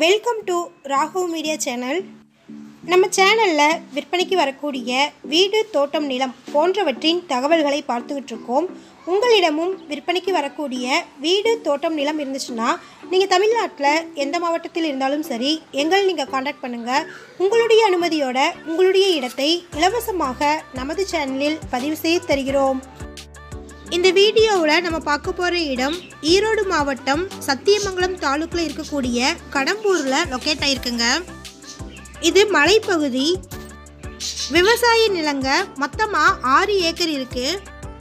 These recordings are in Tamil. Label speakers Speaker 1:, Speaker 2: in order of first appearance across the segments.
Speaker 1: Welcome to Raghav media channel. நம்ம சேனலில் விற்பனைக்கு வரக்கூடிய வீடு, தோட்டம், நிலம் போன்றவற்றின் தகவல்களை பார்த்துக்கிட்டு இருக்கோம். உங்களிடமும் விற்பனைக்கு வரக்கூடிய வீடு, தோட்டம், நிலம் இருந்துச்சுன்னா நீங்கள் தமிழ்நாட்டில் எந்த மாவட்டத்தில் இருந்தாலும் சரி, எங்களை நீங்கள் காண்டாக்ட் பண்ணுங்கள். உங்களுடைய அனுமதியோட உங்களுடைய இடத்தை இலவசமாக நமது சேனலில் பதிவு செய்து தருகிறோம். இந்த வீடியோவில் நம்ம பார்க்க போகிற இடம் ஈரோடு மாவட்டம் சத்தியமங்கலம் தாலுக்கில் இருக்கக்கூடிய கடம்பூரில் லொக்கேட் ஆகிருக்குங்க. இது மலைப்பகுதி, விவசாய நிலங்க. மொத்தமாக 6 ஏக்கர் இருக்குது.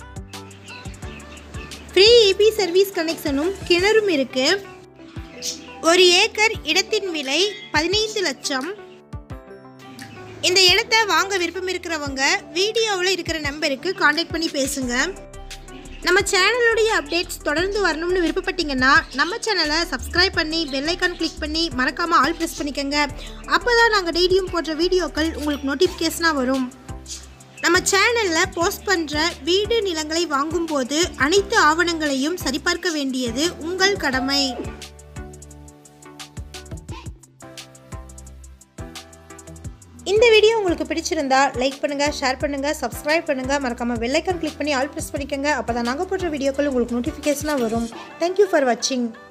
Speaker 1: ஃப்ரீ இபி சர்வீஸ் கனெக்ஷனும் கிணறும் இருக்குது. 1 ஏக்கர் இடத்தின் விலை 15 லட்சம். இந்த இடத்த வாங்க விருப்பம் இருக்கிறவங்க வீடியோவில் இருக்கிற நம்பருக்கு கான்டாக்ட் பண்ணி பேசுங்க. நம்ம சேனலுடைய அப்டேட்ஸ் தொடர்ந்து வரணும்னு விருப்பப்பட்டீங்கன்னா நம்ம சேனலை சப்ஸ்கிரைப் பண்ணி பெல் ஐக்கான் கிளிக் பண்ணி மறக்காமல் ஆல் ப்ரெஸ் பண்ணிக்கோங்க. அப்போ தான் நாங்கள் டெய்லியும் போடுற வீடியோக்கள் உங்களுக்கு நோட்டிஃபிகேஷனாக வரும். நம்ம சேனலில் போஸ்ட் பண்ணுற வீடு, நிலங்களை வாங்கும்போது அனைத்து ஆவணங்களையும் சரிபார்க்க வேண்டியது உங்கள் கடமை. இந்த வீடியோ உங்களுக்கு பிடிச்சிருந்தா லைக் பண்ணுங்கள், ஷேர் பண்ணுங்கள், சப்ஸ்கிரைப் பண்ணுங்கள், மறக்காமல் பெல் ஐக்கான் கிளிக் பண்ணி ஆல் ப்ரெஸ் பண்ணிக்கோங்க. அப்போ தான் நாங்கள் போடுற வீடியோக்கள் உங்களுக்கு நோட்டிஃபிகேஷனாக வரும். தேங்க்யூ ஃபார் வாட்சிங்.